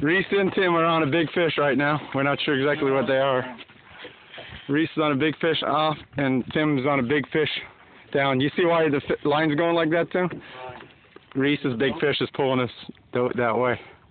Reese and Tim are on a big fish right now. We're not sure exactly what they are. Reese is on a big fish off, and Tim's on a big fish down. You see why the line's going like that, Tim? Reese's big fish is pulling us that way.